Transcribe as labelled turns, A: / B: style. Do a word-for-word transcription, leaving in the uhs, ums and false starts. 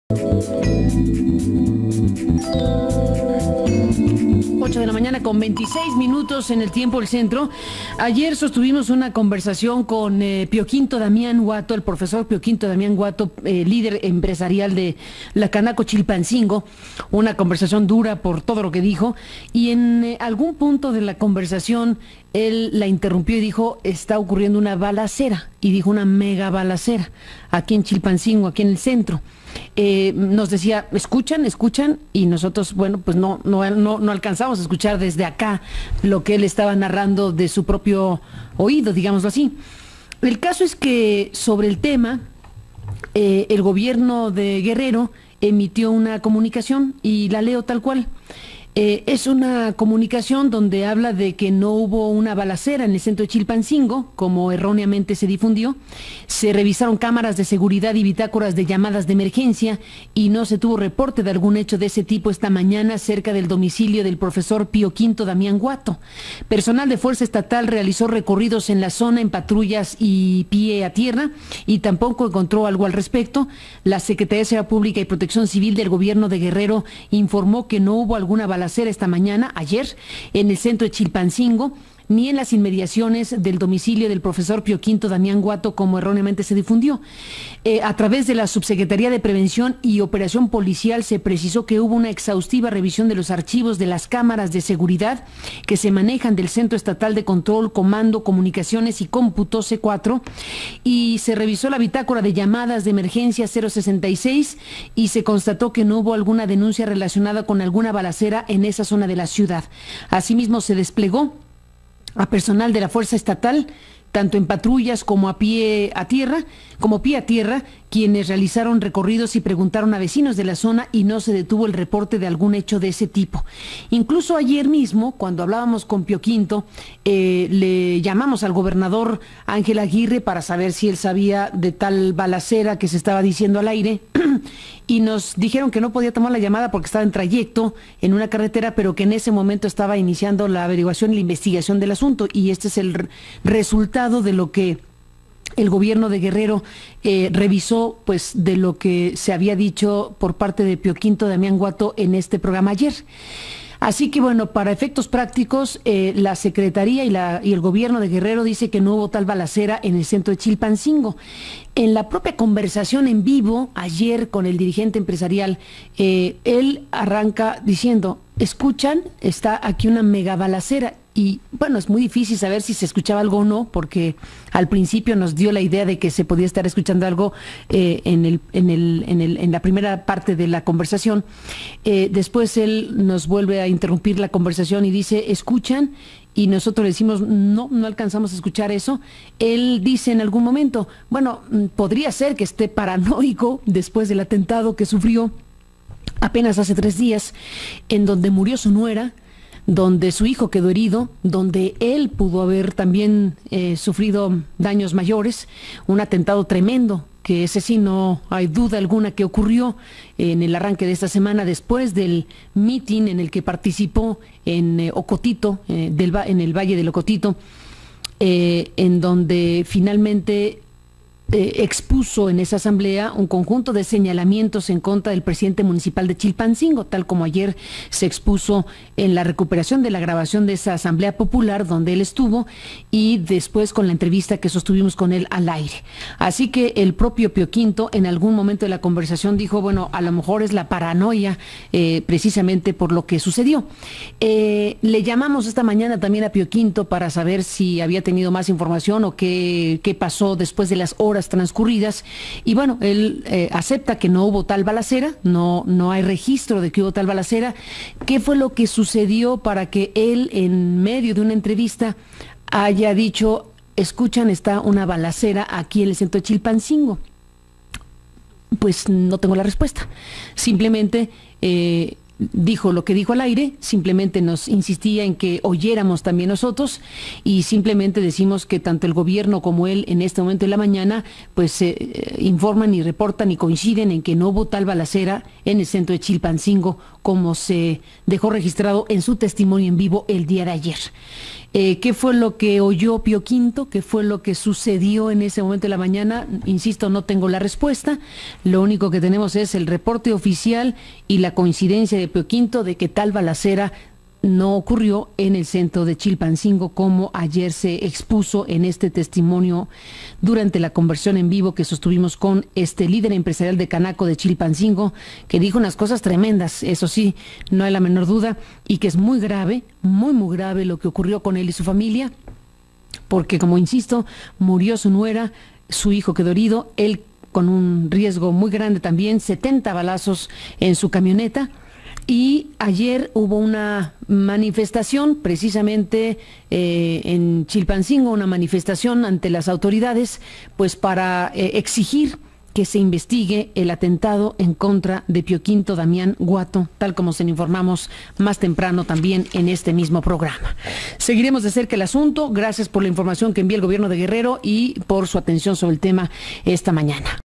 A: ocho de la mañana con veintiséis minutos en el tiempo del centro. Ayer sostuvimos una conversación con eh, Pío Quinto Damián Guato, el profesor Pío Quinto Damián Guato, eh, líder empresarial de la Canaco Chilpancingo. Una conversación dura por todo lo que dijo, y en eh, algún punto de la conversación él la interrumpió y dijo: está ocurriendo una balacera, y dijo una mega balacera aquí en Chilpancingo, aquí en el centro. Eh, nos decía, escuchan, escuchan, y nosotros, bueno, pues no, no, no, no alcanzamos a escuchar desde acá lo que él estaba narrando de su propio oído, digámoslo así. El caso es que sobre el tema, eh, el gobierno de Guerrero emitió una comunicación, y la leo tal cual. Eh, es una comunicación donde habla de que no hubo una balacera en el centro de Chilpancingo, como erróneamente se difundió. Se revisaron cámaras de seguridad y bitácoras de llamadas de emergencia, y no se tuvo reporte de algún hecho de ese tipo esta mañana cerca del domicilio del profesor Pío Quinto Damián Guato. Personal de Fuerza Estatal realizó recorridos en la zona en patrullas y pie a tierra, y tampoco encontró algo al respecto. La Secretaría de Seguridad Pública y Protección Civil del Gobierno de Guerrero informó que no hubo alguna balacera esta mañana, ayer, en el centro de Chilpancingo, ni en las inmediaciones del domicilio del profesor Pío Quinto Damián Guato, como erróneamente se difundió. Eh, a través de la Subsecretaría de Prevención y Operación Policial se precisó que hubo una exhaustiva revisión de los archivos de las cámaras de seguridad que se manejan del Centro Estatal de Control, Comando, Comunicaciones y Cómputo C cuatro, y se revisó la bitácora de llamadas de emergencia cero sesenta y seis, y se constató que no hubo alguna denuncia relacionada con alguna balacera en esa zona de la ciudad. Asimismo, se desplegó a personal de la Fuerza Estatal, tanto en patrullas como a pie a tierra, como pie a tierra, quienes realizaron recorridos y preguntaron a vecinos de la zona, y no se detuvo el reporte de algún hecho de ese tipo. Incluso ayer mismo, cuando hablábamos con Pío Quinto, eh, le llamamos al gobernador Ángel Aguirre para saber si él sabía de tal balacera que se estaba diciendo al aire, y nos dijeron que no podía tomar la llamada porque estaba en trayecto en una carretera, pero que en ese momento estaba iniciando la averiguación y la investigación del asunto, y este es el resultado de lo que el gobierno de Guerrero eh, revisó, pues, de lo que se había dicho por parte de Pío Quinto Damián Guato en este programa ayer. Así que, bueno, para efectos prácticos, eh, la Secretaría y, la, y el gobierno de Guerrero dice que no hubo tal balacera en el centro de Chilpancingo. En la propia conversación en vivo ayer con el dirigente empresarial, eh, él arranca diciendo: escuchan, está aquí una mega balacera. Y bueno, es muy difícil saber si se escuchaba algo o no, porque al principio nos dio la idea de que se podía estar escuchando algo eh, en, el, en, el, en, el, en la primera parte de la conversación. Eh, después él nos vuelve a interrumpir la conversación y dice: escuchan, y nosotros le decimos: no, no alcanzamos a escuchar eso. Él dice en algún momento: bueno, podría ser que esté paranoico después del atentado que sufrió apenas hace tres días, en donde murió su nuera, donde su hijo quedó herido, donde él pudo haber también eh, sufrido daños mayores, un atentado tremendo, que ese sí no hay duda alguna que ocurrió en el arranque de esta semana, después del mitin en el que participó en eh, Ocotito, eh, del, en el Valle del Ocotito, eh, en donde finalmente Eh, expuso en esa asamblea un conjunto de señalamientos en contra del presidente municipal de Chilpancingo, tal como ayer se expuso en la recuperación de la grabación de esa asamblea popular donde él estuvo, y después con la entrevista que sostuvimos con él al aire. Así que el propio Pío Quinto en algún momento de la conversación dijo: bueno, a lo mejor es la paranoia eh, precisamente por lo que sucedió. Eh, le llamamos esta mañana también a Pío Quinto para saber si había tenido más información o qué, qué pasó después de las horas transcurridas, y bueno, él eh, acepta que no hubo tal balacera, no, no hay registro de que hubo tal balacera. ¿Qué fue lo que sucedió para que él, en medio de una entrevista, haya dicho: escuchan, está una balacera aquí en el centro de Chilpancingo? Pues no tengo la respuesta. Simplemente eh, dijo lo que dijo al aire, simplemente nos insistía en que oyéramos también nosotros y simplemente decimos que tanto el gobierno como él en este momento de la mañana pues eh, informan y reportan y coinciden en que no hubo tal balacera en el centro de Chilpancingo como se dejó registrado en su testimonio en vivo el día de ayer. Eh, ¿Qué fue lo que oyó Pío Quinto? ¿Qué fue lo que sucedió en ese momento de la mañana? Insisto, no tengo la respuesta. Lo único que tenemos es el reporte oficial y la coincidencia de Pío Quinto de que tal balacera no ocurrió en el centro de Chilpancingo como ayer se expuso en este testimonio durante la conversión en vivo que sostuvimos con este líder empresarial de Canaco de Chilpancingo, que dijo unas cosas tremendas, eso sí, no hay la menor duda, y que es muy grave, muy muy grave lo que ocurrió con él y su familia, porque como insisto, murió su nuera, su hijo quedó herido, él con un riesgo muy grande también, setenta balazos en su camioneta. Y ayer hubo una manifestación, precisamente eh, en Chilpancingo, una manifestación ante las autoridades, pues para eh, exigir que se investigue el atentado en contra de Pío Quinto Damián Guato, tal como se lo informamos más temprano también en este mismo programa. Seguiremos de cerca el asunto. Gracias por la información que envía el gobierno de Guerrero y por su atención sobre el tema esta mañana.